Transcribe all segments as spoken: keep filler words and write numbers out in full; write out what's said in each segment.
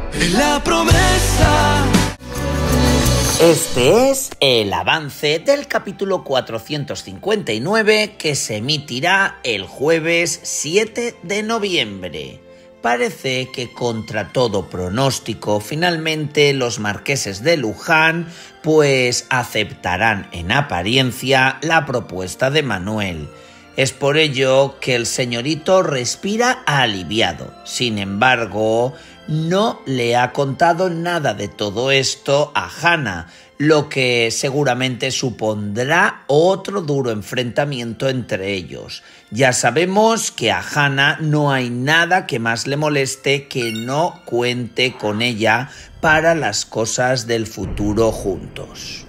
Es la promesa. Este es el avance del capítulo cuatrocientos cincuenta y nueve que se emitirá el jueves siete de noviembre. Parece que contra todo pronóstico, finalmente los marqueses de Luján pues aceptarán en apariencia la propuesta de Manuel. Es por ello que el señorito respira aliviado. Sin embargo, no le ha contado nada de todo esto a Hannah, lo que seguramente supondrá otro duro enfrentamiento entre ellos. Ya sabemos que a Hannah no hay nada que más le moleste que no cuente con ella para las cosas del futuro juntos.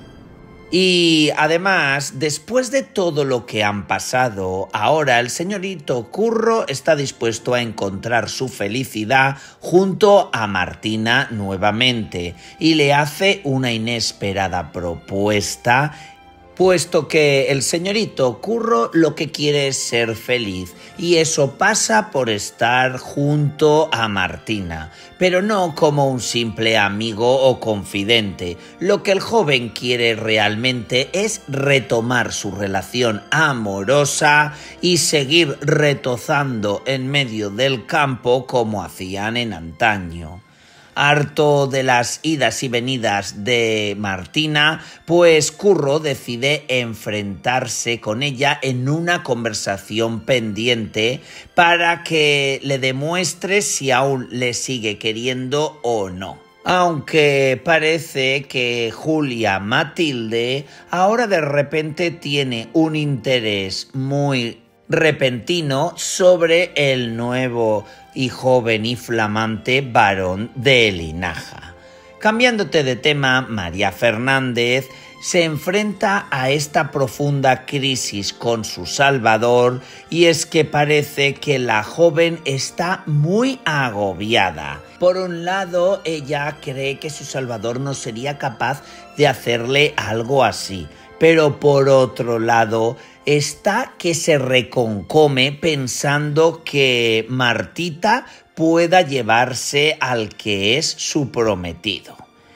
Y además, después de todo lo que han pasado, ahora el señorito Curro está dispuesto a encontrar su felicidad junto a Martina nuevamente y le hace una inesperada propuesta, puesto que el señorito Curro lo que quiere es ser feliz y eso pasa por estar junto a Martina, pero no como un simple amigo o confidente. Lo que el joven quiere realmente es retomar su relación amorosa y seguir retozando en medio del campo como hacían en antaño. Harto de las idas y venidas de Martina, pues Curro decide enfrentarse con ella en una conversación pendiente para que le demuestre si aún le sigue queriendo o no. Aunque parece que Julia Matilde ahora de repente tiene un interés muy repentino sobre el nuevo y joven y flamante varón de Linaja. Cambiándote de tema, María Fernández se enfrenta a esta profunda crisis con su Salvador y es que parece que la joven está muy agobiada. Por un lado, ella cree que su Salvador no sería capaz de hacerle algo así, pero por otro lado está que se reconcome pensando que Martita pueda llevarse al que es su prometido.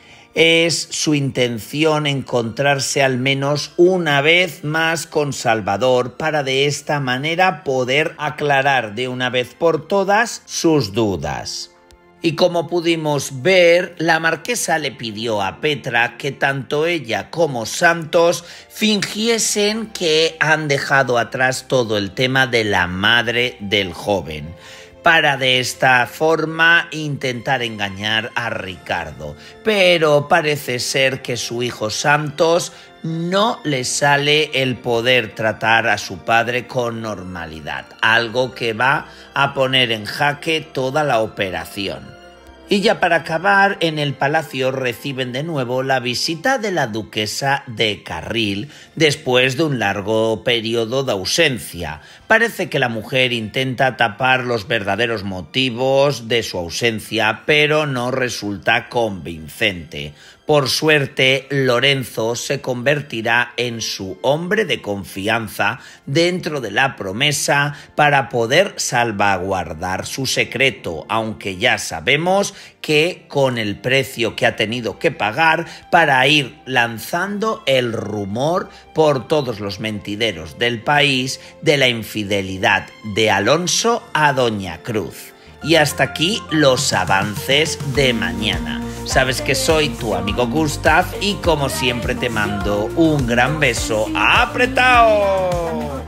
Es su intención encontrarse al menos una vez más con Salvador para de esta manera poder aclarar de una vez por todas sus dudas. Y como pudimos ver, la marquesa le pidió a Petra que tanto ella como Santos fingiesen que han dejado atrás todo el tema de la madre del joven, para de esta forma intentar engañar a Ricardo. Pero parece ser que su hijo Santos no le sale el poder tratar a su padre con normalidad, algo que va a poner en jaque toda la operación. Y ya para acabar, en el palacio reciben de nuevo la visita de la duquesa de Carril después de un largo periodo de ausencia. Parece que la mujer intenta tapar los verdaderos motivos de su ausencia, pero no resulta convincente. Por suerte, Lorenzo se convertirá en su hombre de confianza dentro de la promesa para poder salvaguardar su secreto, aunque ya sabemos que con el precio que ha tenido que pagar para ir lanzando el rumor por todos los mentideros del país de la infidelidad de Alonso a Doña Cruz. Y hasta aquí los avances de mañana. Sabes que soy tu amigo Gustav y como siempre te mando un gran beso apretado.